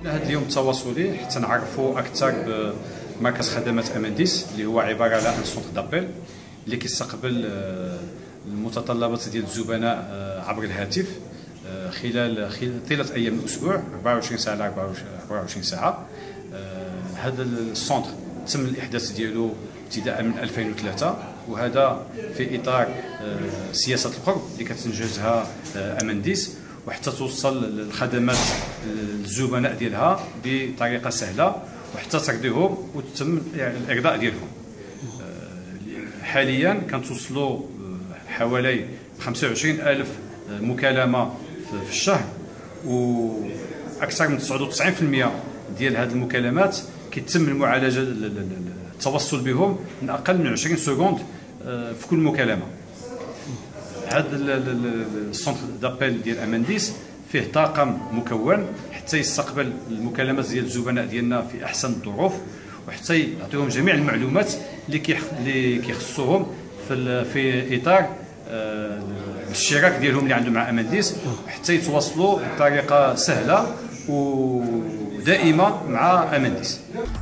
هذا اليوم التواصلي حتى نعرفوا اكثر بمركز خدمات امنديس اللي هو عباره على ان سونتر دابيل اللي كيستقبل المتطلبات ديال الزبناء عبر الهاتف خلال طيله ايام الاسبوع 24 ساعه على 24 ساعه. هذا السونتر تم الاحداث ديالو ابتداء من 2003 وهذا في اطار سياسه القرب اللي كتنجزها امنديس وحتى توصل الخدمات للزبناء ديالها بطريقه سهله وحتى ترضيهم وتتم الارضاء ديالهم. حاليا كنتوصلوا حوالي 25,000 مكالمه في الشهر، واكثر من 99% ديال هذه المكالمات كيتم المعالجه التوصل بهم من اقل من 20 سكوند في كل مكالمه. هذا السونتر دابيل ديال امنديس فيه طاقم مكون حتى يستقبل المكالمات ديال الزبناء ديالنا في احسن الظروف وحتى يعطيهم جميع المعلومات اللي كيخصوهم في اطار الاشتراك ديالهم اللي عندهم مع امنديس حتى يتواصلوا بطريقه سهله ودائمه مع امنديس.